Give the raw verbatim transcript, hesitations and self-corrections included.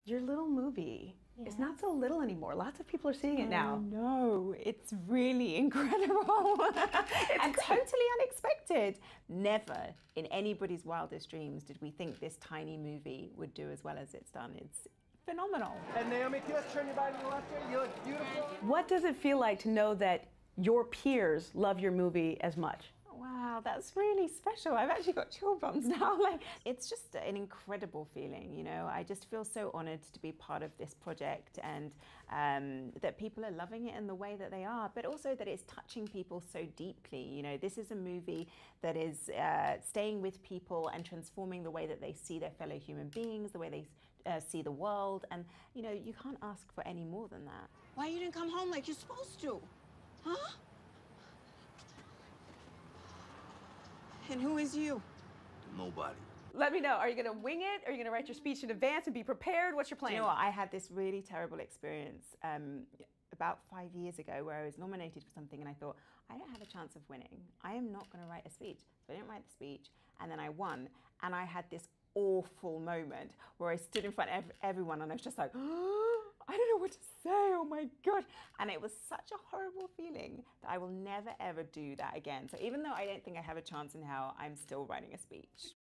Your little movie Yeah. is not so little anymore. Lots of people are seeing it now. No, it's really incredible and totally unexpected. Never in anybody's wildest dreams did we think this tiny movie would do as well as it's done. It's phenomenal. And Naomi, can you just turn your body to the left here? You look beautiful. What does it feel like to know that your peers love your movie as much? Wow, that's really special. I've actually got chill bumps now. Like, it's just an incredible feeling, you know. I just feel so honored to be part of this project, and um, that people are loving it in the way that they are, but also that it's touching people so deeply. You know, this is a movie that is uh, staying with people and transforming the way that they see their fellow human beings, the way they uh, see the world, and you know, you can't ask for any more than that. Why you didn't come home like you're supposed to? Huh? And who is you? Nobody. Let me know, are you gonna wing it? Are you gonna write your speech in advance and be prepared? What's your plan? Do you know what? I had this really terrible experience um, about five years ago where I was nominated for something and I thought, I don't have a chance of winning. I am not gonna write a speech. So I didn't write the speech, and then I won, and I had this awful moment where I stood in front of everyone and I was just like, oh, I don't know what to say, oh my God. And it was such a horrible feeling that I will never ever do that again. So even though I don't think I have a chance in hell, I'm still writing a speech.